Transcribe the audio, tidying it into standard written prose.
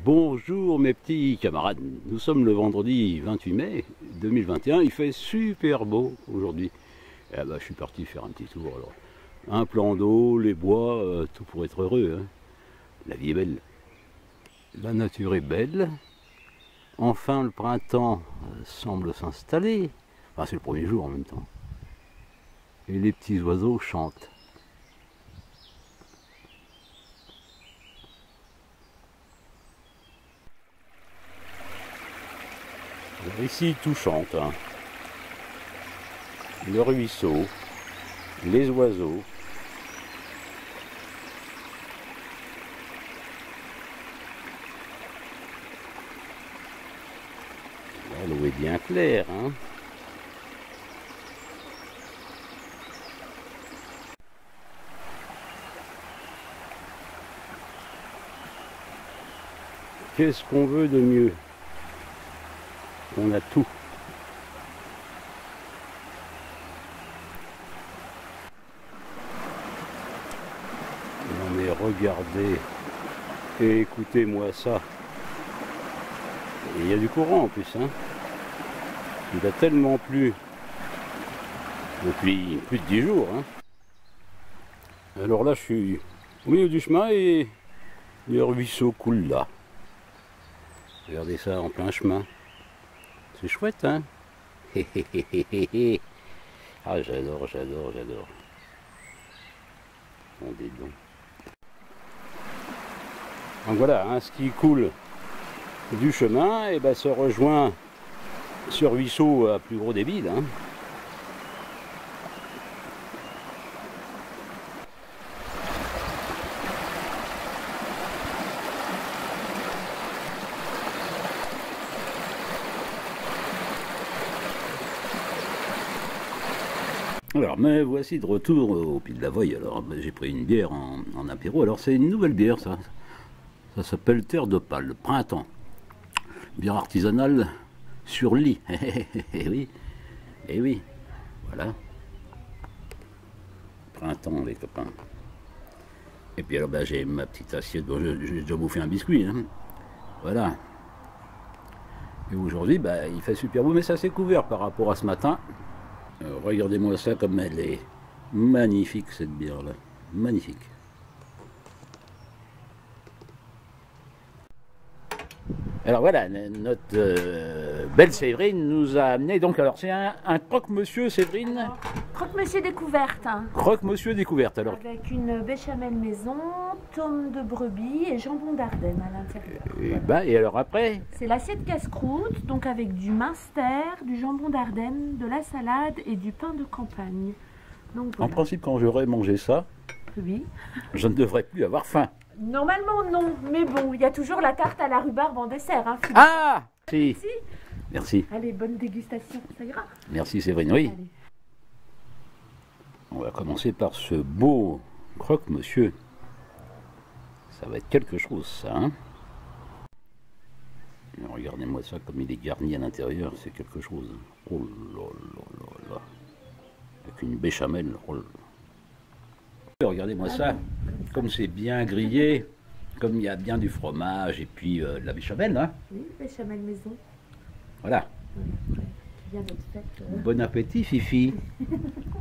Bonjour mes petits camarades, nous sommes le vendredi 28 mai 2021, il fait super beau aujourd'hui. Eh ben, je suis parti faire un petit tour alors. Un plan d'eau, les bois, tout pour être heureux. Hein. La vie est belle. La nature est belle. Enfin le printemps semble s'installer. Enfin c'est le premier jour en même temps. Et les petits oiseaux chantent. Alors ici tout chante. Hein. Le ruisseau, les oiseaux. L'eau est bien claire. Hein. Qu'est-ce qu'on veut de mieux? On a tout. Non mais regardez et écoutez-moi ça. Et il y a du courant en plus. Hein. Il a tellement plu depuis plus de 10 jours. Hein. Alors là je suis au milieu du chemin et le ruisseau coule là. Regardez ça en plein chemin. C'est chouette, hein? Ah, j'adore. Bon, dis donc. Donc voilà, hein, ce qui coule du chemin, et ben, se rejoint ce ruisseau à plus gros débit. Hein. Alors, me voici de retour au Pied de la Voye. Alors, j'ai pris une bière en apéro. Alors, c'est une nouvelle bière, ça. Ça s'appelle Terre d'Opale, printemps. Bière artisanale sur lit. Eh oui, voilà. Printemps, les copains. Et puis, alors, ben, j'ai ma petite assiette. Bon, j'ai déjà bouffé un biscuit. Hein. Voilà. Et aujourd'hui, ben, il fait super beau, mais ça s'est couvert par rapport à ce matin. Regardez-moi ça comme elle est magnifique cette bière là, magnifique. Alors voilà, notre belle Séverine nous a amené donc, alors c'est un croque-monsieur Séverine. Croque-monsieur découverte. Hein. Croque-monsieur découverte alors. Avec une béchamel maison, tome de brebis et jambon d'Ardenne à l'intérieur. Et alors après? C'est l'assiette casse-croûte, donc avec du minster, du jambon d'Ardenne, de la salade et du pain de campagne. Donc, voilà. En principe, quand j'aurai mangé ça, oui. Je ne devrais plus avoir faim. Normalement non, mais bon, il y a toujours la tarte à la rhubarbe en dessert. Hein, ah si. Merci. Allez, bonne dégustation, ça ira. Merci Séverine, oui. Allez. On va commencer par ce beau croque-monsieur. Ça va être quelque chose, ça. Hein. Regardez-moi ça, comme il est garni à l'intérieur, c'est quelque chose. Oh là là là. Avec une béchamel. Oh là. Regardez-moi ça, comme c'est bien grillé, comme il y a bien du fromage et puis de la béchamel. Hein. Oui, béchamel maison. Voilà. Bien notre fête. Bon appétit, Fifi.